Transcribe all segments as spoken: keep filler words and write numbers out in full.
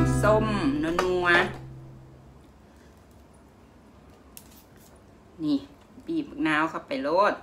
ส้มนัวนี่บีบมะนาวเข้าไปโรด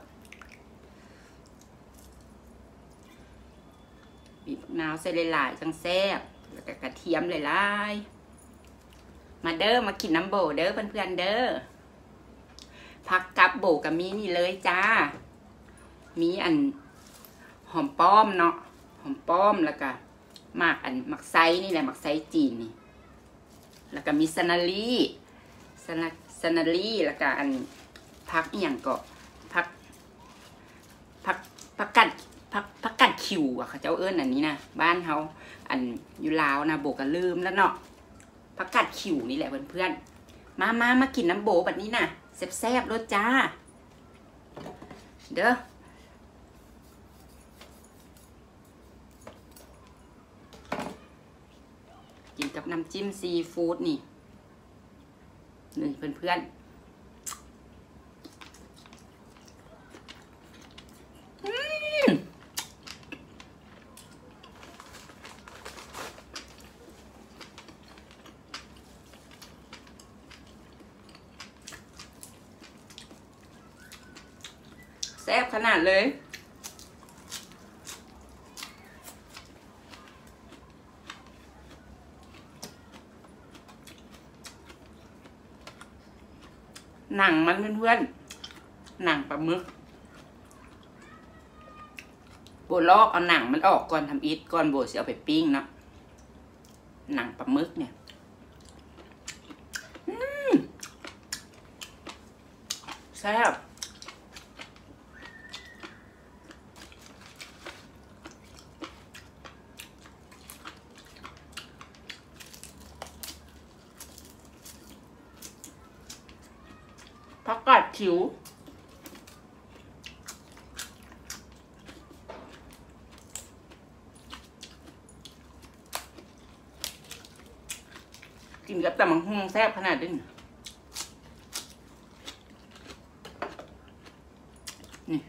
บีบมะนาวใส่หลายๆจังแซ่บแล้วก็กระเทียมหลายๆมาเด้อมากินน้ำโบเด้อเพื่อนๆเด้อผักกับโบกับมีนี่เลยจ้ามีอันหอมป้อมเนาะหอมป้อมแล้วก็หมากอันหมักไซนี่แหละหมักไซจีนนี่แล้วก็มีซานาลีซานาซานาลีแล้วก็อันผักอีหยังก็ผักผักผักกัดผักผักกัดขิวอ่ะเขาเจ้าเอิ้นอันนี้นะบ้านเขาอันอยู่ลาวนะโบก็ลืมแล้วเนาะผักกัดขิวนี่แหละเพื่อนๆมามามากินน้ำโบแบบนี้นะแซ่บๆรสจ้าเด้อกินกับน้ำจิ้มซีฟู้ดนี่นี่เพื่อนๆแซ่บขนาดเลยหนังมันเพื่อนๆหนังปลาหมึกโบลอกเอาหนังมันออกก่อนทำอีทก่อนโบจะเอาไปปิ้งเนาะหนังปลาหมึกเนี่ยแซ่บผักกาดขิวกินกับตำบักหุ่งแซ่บขนาดนี้นี่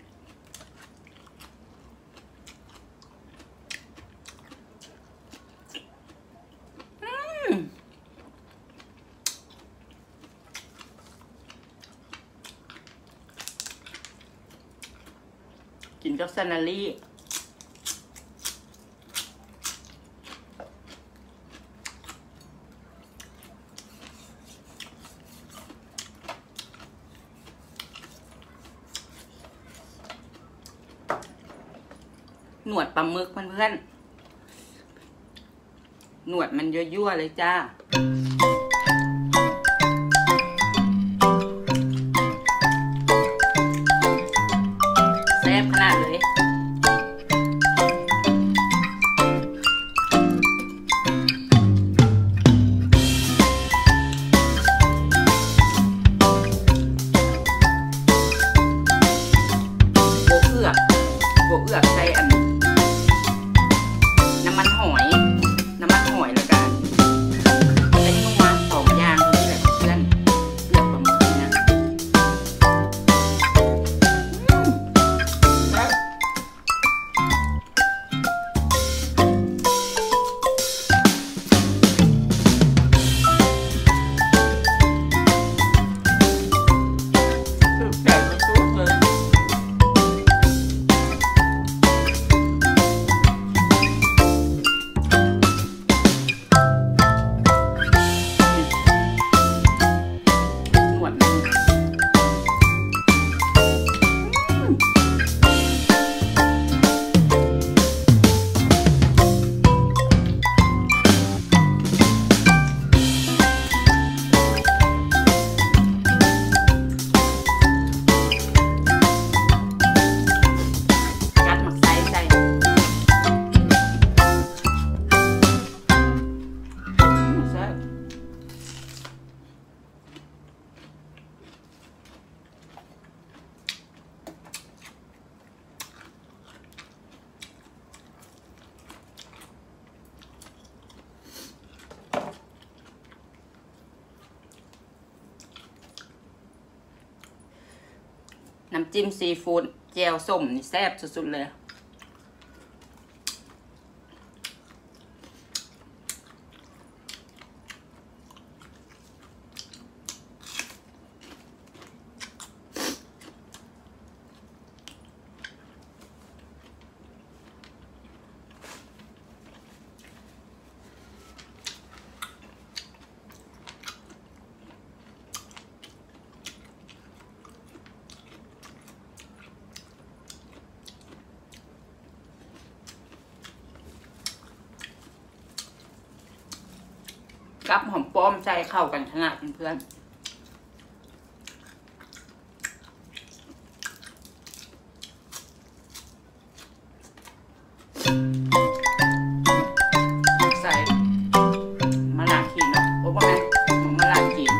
กินกับซานาลีหนวดปลาหมึกเพื่อนๆหนวดมันยั่วๆเลยจ้าแซ่บขนาดเลยโบเอือกโบเอือกใส่อันน้ำมันหอยน้ำมันหอยแล้วกันเป็นนัวสองอย่างนี่แหละเพื่อนเลือกประมาณนี้นะน้ำจิ้มซีฟู้ดแจ่วส้มนี่แซ่บสุดๆเลยกับหอมป้อมใจเข้ากันขนาดเพื่อนใส่มะนาวขีดเนาะโอ้บ่แม่มะนาวขีด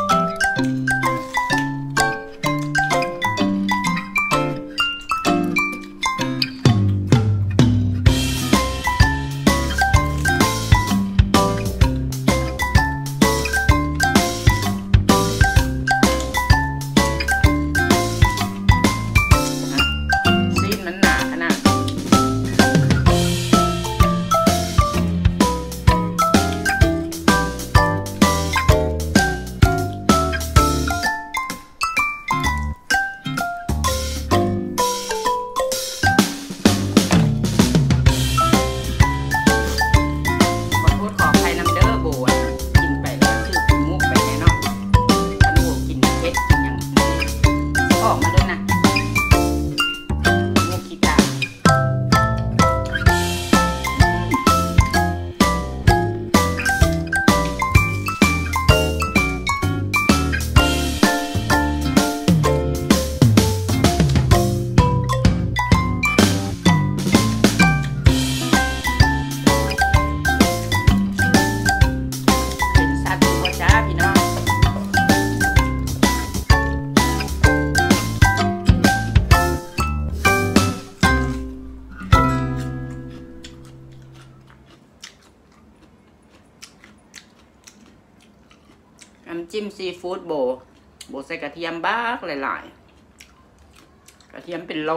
น้ำจิ้มซีฟู้ดโบโบใส่กระเทียมบ้างหลายๆกระเทียมเป็นโล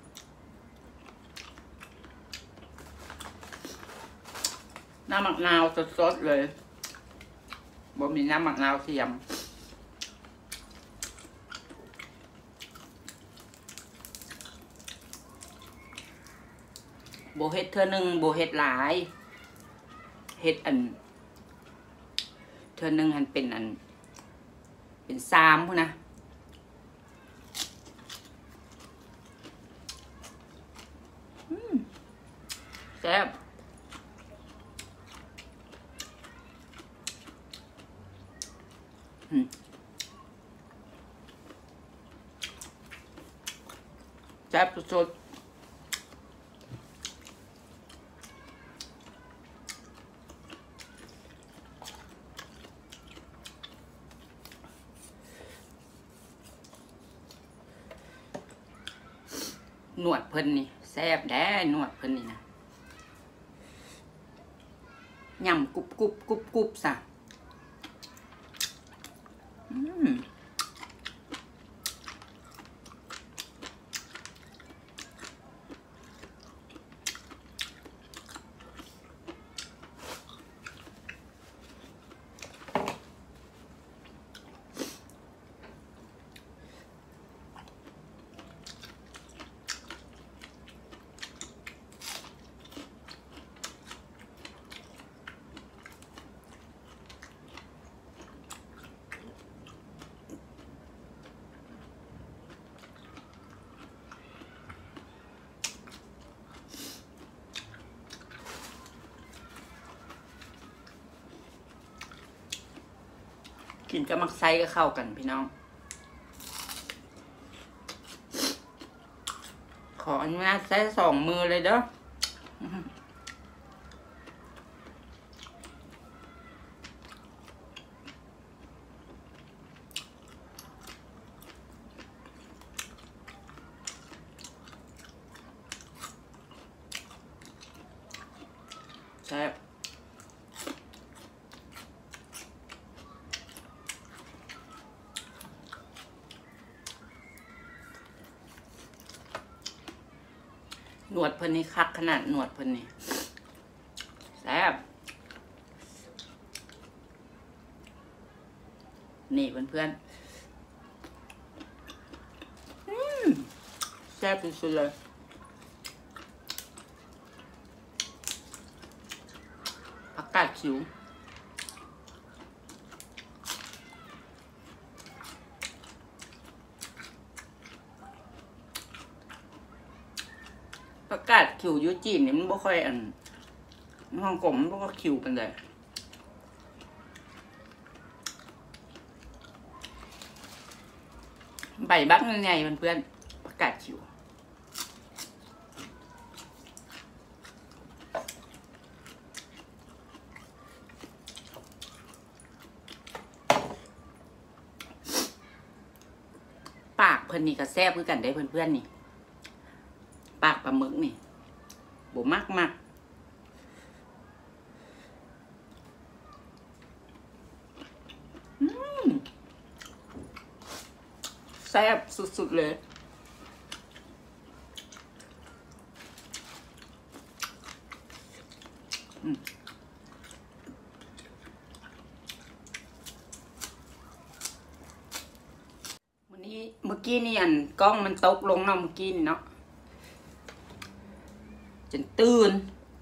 น้ำมะนาวสดๆเลยโบมีน้ำมะนาวเทียมโบเฮ็ดเธอหนึ่งโบเฮ็ดหลายเฮ็ดอันเธอหนึ่งหันเป็นอันเป็นซามพูนะแซ่บแซ่บสุดหนวดเพิ่นนี่แซ่บแด้หนวดเพิ่นนี่นะยำกรุบกรุบกรุบกรุบซะอืมกินกับมักไซก็เข้ากันพี่น้องขออนุญาตใช้สองมือเลยเด้อแซ่บหนวดเพิ่นนี่คักขนาดหนวดเพิ่นนี่แซ่บนี่เพื่อนๆอืมแซ่บที่สุดเลยผักกาดขิวผักกาดขิวยูจีนนี่มันบ่ค่อยอันห้องกลมมันบ่ค่อยขิวกันเลยใบบักยังไงเพื่อนๆประกาศขิวปากเพื่อนนี่ก็แซ่บคือกันได้เพื่อนๆนี่ปากปลาหมึกนี่โบมากมากแซ่บสุดๆเลยวันนี้เมื่อกี้นี่อันกล้องมันตกลงเนาะเมื่อกี้นี่เนาะจนตื่น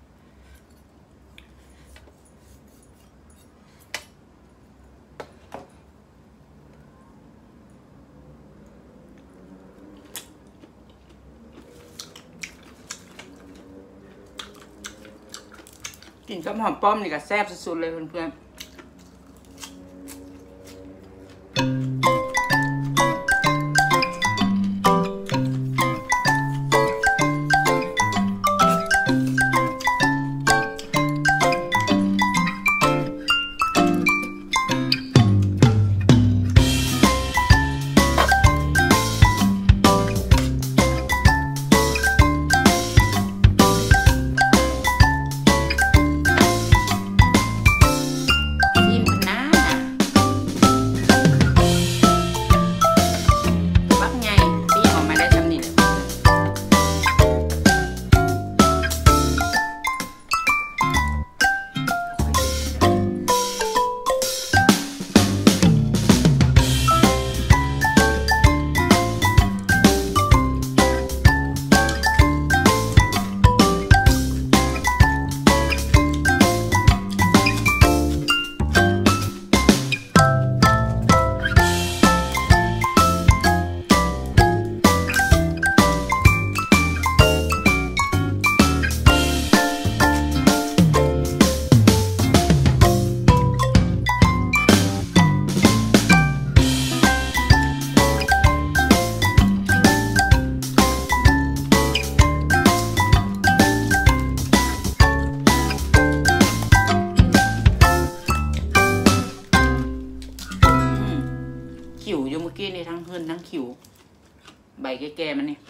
กินกับหอมป้อมนี่ก็แซ่บสุดๆเลยเพื่อนๆขิวอยู่เมื่อกี้นี่ทั้งเฮือนทั้งขิวใบแก่ๆมันนี่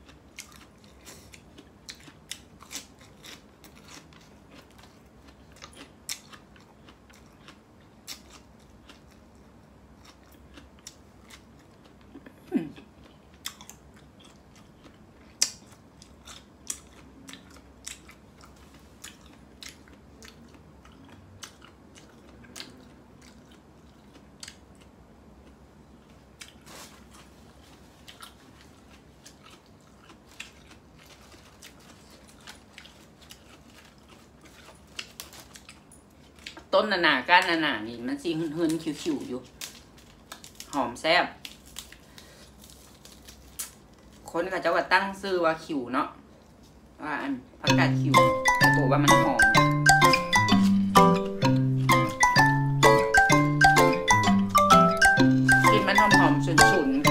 ต้นนานาก้านนานานี่มันสีหืนๆขิวๆอยู่หอมแซ่บคนก็จะว่าตั้งชื่อว่าขิวเนาะว่าอันผักกาดขิวแต่ตัวว่ามันหอมกินมันหอมๆฉุนๆ